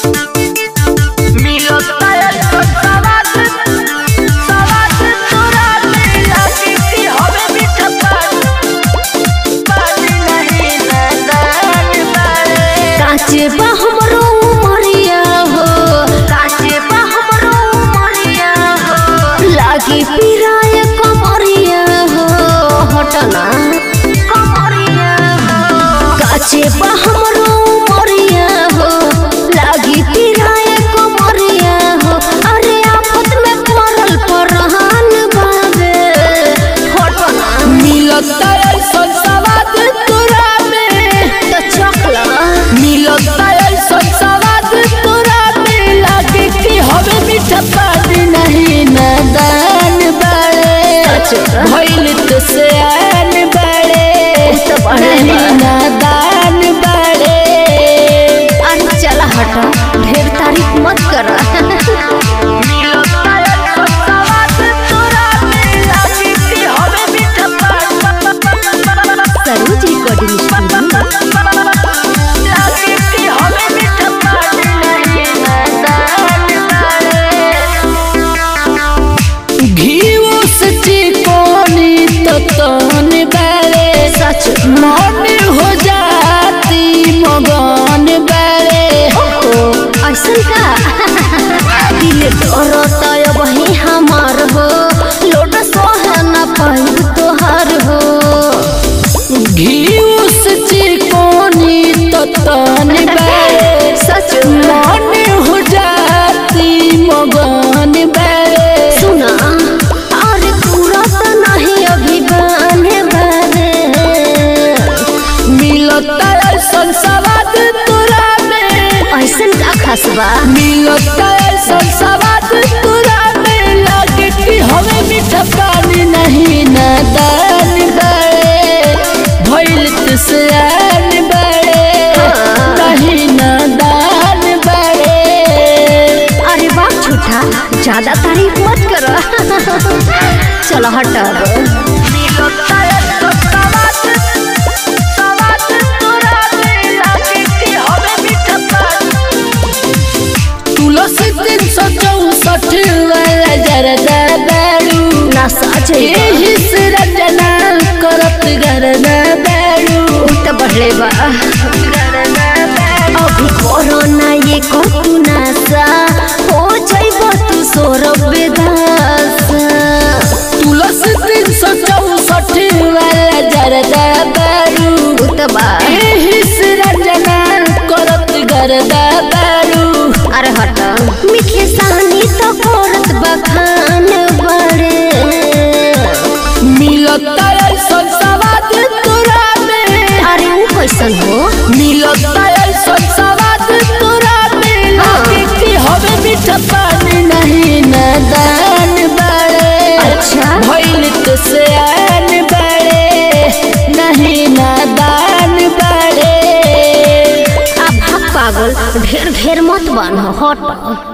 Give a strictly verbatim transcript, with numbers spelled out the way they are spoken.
काचे बा हमरो उमरिया हो, काचे बा हमरो उमरिया हो, लागी पिराए कमरिया हो, हटना कमरिया हो। काचे बा हमरो उमरिया हो, लागी पिराए कमरिया हो, अरे आफत में पड़ल परहान बाबे, हटना मिलता ऐसा सवाद तोरा में तो चखला मिलता ऐसा सवाद तोरा में लागे कि हमें मीठा पानी नहीं नादान बड़े भइल तो से आन बड़े नहीं नादान बड़े। अरे चला हटा ढेर तारीफ मत कर। सरोज रिकॉर्डिंग तन बड़े सच मन हो जाती मगन बड़े ऐसा का दिल डरता वही हमार हो, लोट सोहे न पाइब तोहार हो। घी से चिकोनी तो तन बड़े सच मन हो जाती मगन बड़े। सुना अरे पूरा तो नहीं अभी बने बने मिलता ऐसा सवाद तोरा में ऐसा का खसबा मिलता ऐसा सवाद तोरा में लागे कि हमें मीठा पानी नहीं नादान बड़े भइल तुझसे आन बड़े नहीं नादान बड़े। अरे बाप झूठा ज्यादा तारीफ मत करो। चलो हटा तुलसी तीन सौ चौसठ वाला जरदा बारू नशा यही से रचना करत गरदा बारू तो बढ़ले बा अभी कोरोना ये कोतु नशा हो जाइबा तू सोरब बेदासा। तुलसी तीन सौ चौसठ वाला जरदा बारू तो बा यही से रचना करत गरदा बारू। अरे हटा मीठे सानी तो करत बखान बड़े मिलता ऐसा सवाद तोरा में अरे वो कैसन हो मिलता ऐसा सवाद तोरा में लागे कि हमें मीठा पानी नहीं नादान बड़े अच्छा भइल तो से आन बड़े नहीं नादान बड़े। अब पागल ढेर ढेर मत बन हट।